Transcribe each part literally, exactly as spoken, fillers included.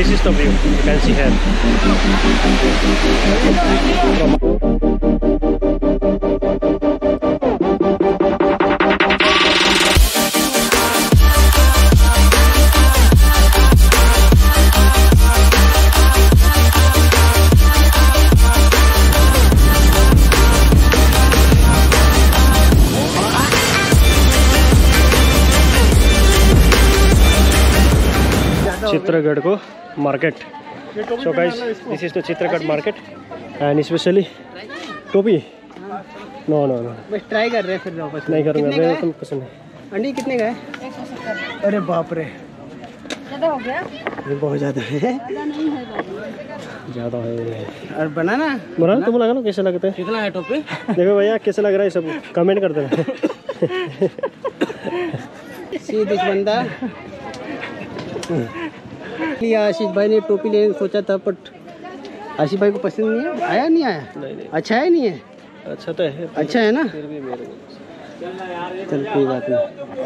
this is the view you can see here. Chitragad ko market. So guys, this is the Chitragad market and especially टोपी. No no no. बस try कर रहे हैं फिर वापस. नहीं करूँगा मैं तो पसंद है. अंडी कितने का है? एक सौ सत्तर. अरे बाप रे. ज़्यादा हो गया? ये बहुत ज़्यादा है. ज़्यादा नहीं है बाबू. ज़्यादा है. और बनाना? बनाना तुम लगा लो कैसे लगते हैं? कितना है टोपी? देखो भैया कैसे लग रहा है सब कमेंट कर देना. सीधे बंदा. आशीष भाई ने टोपी लेने सोचा था बट आशीष भाई को पसंद नहीं है. आया नहीं आया? नहीं नहीं. अच्छा है नहीं है? अच्छा तो है. अच्छा है ना? फिर भी मेरे को चल कोई बात नहीं.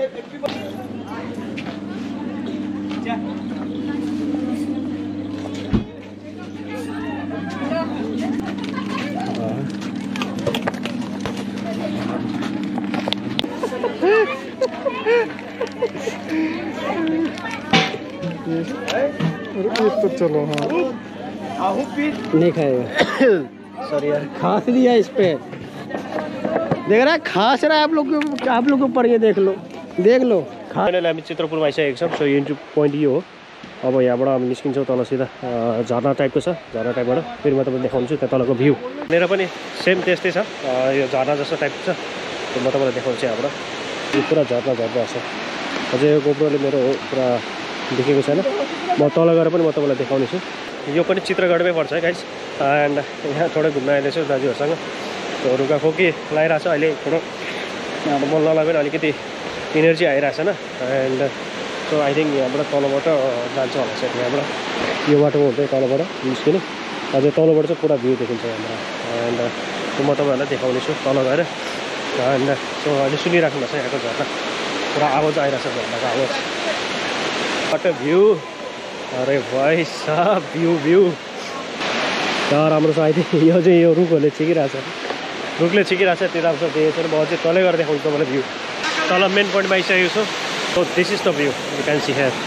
तो चलो हाँ नहीं खाएगा. सॉरी यार खास लिया इस पे. देख रहा है खास रहा है. आप लोग आप लोग ऊपर ये देख लो देख लो. फाइनली हामी चित्रपुरमा आइसकेको छौँ. सो इन्ट्री पोइन्ट यो हो. अब यहाँबाट हामी निस्किन्छौँ तल सिधा झरना टाइपको छ. झरना टाइपबाट फेरि म तपाईँलाई देखाउँछु त्यहाँ तलको भ्यू. मेरो पनि सेम त्यस्तै छ. यो झरना जस्तो टाइपको छ. म तपाईँलाई देखाउँछु यहाँबाट. यो पुरा झरना झर्ना छ. अझै यो गोप्रोले मेरो पुरा देखेको छैन. म तल गएर पनि म तपाईँलाई देखाउने छु. यो पनि चित्रगढमै पर्छ है गाइस. एन्ड यहाँ थोरै घुम्न आइरहेको छु दाजुहरूसँग. रुगा खोकी लगाइरहेको छ अहिले. थोरो बोल्नलाई पनि अलिकति इनर्जी आइरहेको छ न. एन्ड सो आई थिङ्क यहाँबाट तलबाट जान्छ होला सायद. यहाँबाट यो बाटोमा हुँदै तलबाट निस्किनु. अझै तलबाट चाहिँ पुरा भ्यू देखिन्छ यहाँबाट. एन्ड म तपाईँहरूलाई देखाउने छु तल गएर. एन्ड सो अहिले सुनिराख्नुहोस् है यहाँको झर्ना. पुरा आवाज आइरहेको छ झर्नाको आवाज. What view. अरे भाइ साहब भ्यू भ्यू तर राम्रो छ. अहिले यो चाहिँ यो रुखहरूले छिकिरहेको छ. रुखले छिकिरहेको छ त्यो राम्रो छ. त्यो चाहिँ म चाहिँ तलै गरेर देखाउँछु तपाईँलाई भ्यू. तल मेन पोइन्टमा आइसकेको छु. So this is the view you can see here.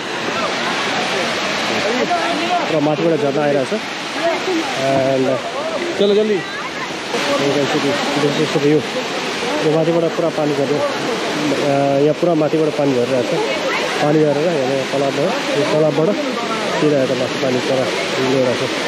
र माथिबाट झर्ना आइरहेको छ. एन्ड चलो जल्दी. This is the view. यो माथिबाट पुरा पानी झर्यो. यहाँ पुरा माथिबाट पानी झरिरहेको छ. पानी झरेर यहाँ तलाबबाट यो तलाबबाट सिधा यता माथि पानी पर ल्याइरहेको छ.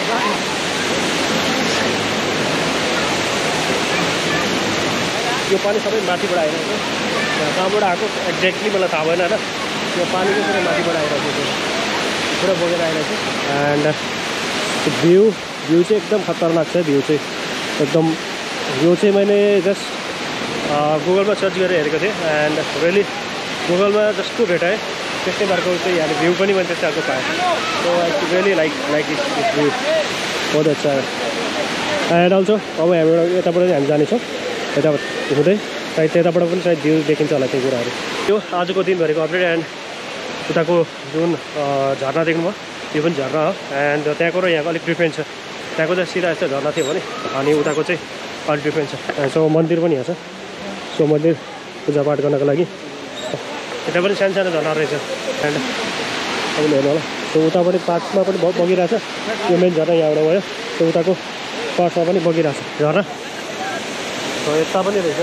यो पानी सबै माथिबाट आइरहेको छ. कहाँबाट आएको एक्ज्याक्टली मलाई थाहा भएन होइन. यो पानी चाहिँ पुरै माथिबाट आइरहेको छ. पुरा बोकेर आइरहेको छ. एन्ड भ्यू भ्यू चाहिँ एकदम खतरनाक छ. भ्यू चाहिँ एकदम यो चाहिँ मैले जस्ट गुगलमा सर्च गरेर हेरेको थिएँ. एन्ड रियली गुगलमा जस्तो भेटाएँ त्यस्तै बारको चाहिँ यहाँले भ्यू पनि मैले त्यस्तै खालको पाएँ. So I really like like it view बहुत अच्छा. एन्ड अल्सो अब हामीबाट यताबाट चाहिँ हामी जानेछौँ. यता हुँदै सायद त्यताबाट पनि सायद भ्यू देखिन्छ होला त्यो कुराहरू. यो आजको दिनभरिको अपडेट. एन्ड उताको जुन झर्ना देख्नुभयो यो पनि झर्ना हो. एन्ड त्यहाँको र यहाँको अलिक डिफ्रेन्ट छ. त्यहाँको चाहिँ सिधा यस्तो झर्ना थियो भने अनि उताको चाहिँ अलिक डिफ्रेन्ट छ. सो मन्दिर पनि यहाँ छ. सो मन्दिर पूजापाठ गर्नको लागि यता पनि सानो सानो झर्ना रहेछ. एन्ड तपाईँले हेर्नु होला. सो उतापट्टि पार्टमा पनि बहुत बगिरहेछ. यो मेन झर्ना यहाँबाट भयो. सो उताको पार्टमा पनि बगिरहेछ झर्ना. सो यता पनि रहेछ.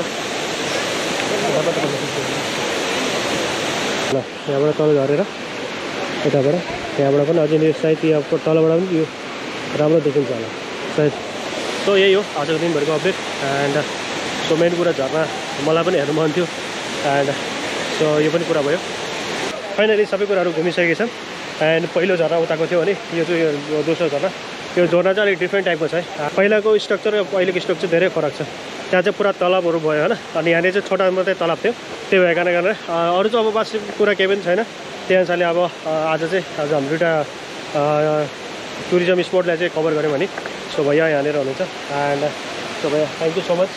ल यहाँबाट तल झरेर यताबाट त्यहाँबाट पनि अझै सायद यहाँको तलबाट पनि यो राम्रो देखिन्छ होला सायद. सो यही हो आजको दिनभरिको अपडेट. एन्ड सो मेन कुरा झर्ना मलाई पनि हेर्नु मन थियो. एन्ड सो यो पनि कुरा भयो. फाइनली सबै कुराहरू घुमिसकेको छ. एन्ड पहिलो झर्ना उताको थियो भने यो चाहिँ यो दोस्रो झर्ना. यो झर्ना चाहिँ अलिक डिफ्रेन्ट टाइपको छ है. पहिलाको स्ट्रक्चर र अहिलेको स्ट्रक्चर धेरै फरक छ. त्यहाँ चाहिँ पुरा तलाबहरू भयो होइन. अनि यहाँनिर चाहिँ छोटा मात्रै तलाब थियो. त्यो भएको कारणले अरू चाहिँ अब बाँच्ने कुरा केही पनि छैन. त्यही अनुसारले अब आज चाहिँ आज हाम्रो दुइटा टुरिज्म स्पटलाई चाहिँ कभर गऱ्यौँ भने. सो भैया यहाँनिर हुनुहुन्छ. एन्ड सो भैया थैंक यू सो मच.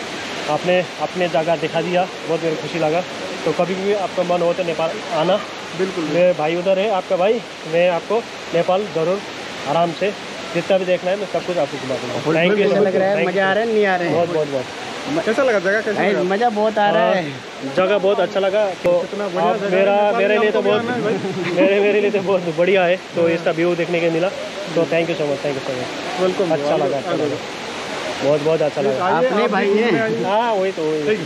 आपने अपने जगह दिखा दिया. बहुत मेरे खुशी लगा. तो कभी भी आपका मन हो तो नेपाल आना. बिल्कुल मेरे भाई उधर है, आपका भाई, मैं आपको नेपाल जरूर आराम से जितना भी देखना है मैं सब कुछ आपको घुमा दूँगा। Thank you. लग रहा है मजा आ रहा है नहीं आ रहा है? बहुत बहुत बहुत कैसा लगा जगह? कैसा लगा? मजा बहुत आ रहा है, जगह बहुत अच्छा लगा। तो आप मेरा मेरे लिए तो बहुत मेरे मेरे लिए तो बहुत बढ़िया है, तो इसका व्यू देखने के मिला, तो thank you so much, thank you so much. Welcome. अच्छा लगा, अच्छा लगा, बहुत बहुत अच्छा लगा। अपने भाई हैं। हाँ वही तो वही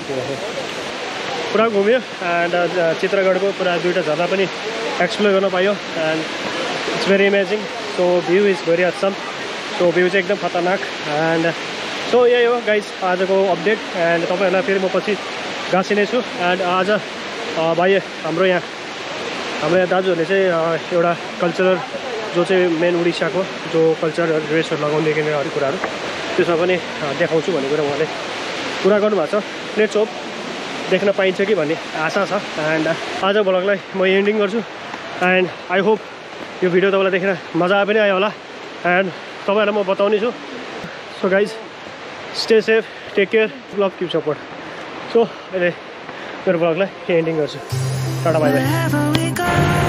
पुरा घुम्यो एन्ड चित्रगढको पुरा दुईवटा झर्ना पनि एक्सप्लोर गर्न पायो and it's very amazing. So view is very awesome, so view चाहिँ एकदम खतरनाक एन्ड सो यही हो गाइज आजको अपडेट। एन्ड तपाईँहरूलाई फेरि म पछि गाँसिने छु। एन्ड आज भाइ हाम्रो यहाँ हाम्रो यहाँ दाजुहरूले चाहिँ एउटा कल्चरल जो चाहिँ मेन उडिसाको जो कल्चरल ड्रेसहरू लगाउने अरू कुराहरू त्यसमा पनि देखाउँछु भन्ने कुरा उहाँले कुरा गर्नुभएको छ। लेट्स होप देख्न पाइन्छ कि भन्ने आशा छ। एन्ड आज भ्लगलाई म एन्डिङ गर्छु एन्ड आई होप यो भिडियो तपाईँलाई देखेर मजा पनि आयो होला एन्ड तपाईँहरूलाई म बताउने छु। So guys stay safe, take care, love, keep support. So अहिले मेरो भ्लगलाई एन्डिङ गर्छु। Tata bye by.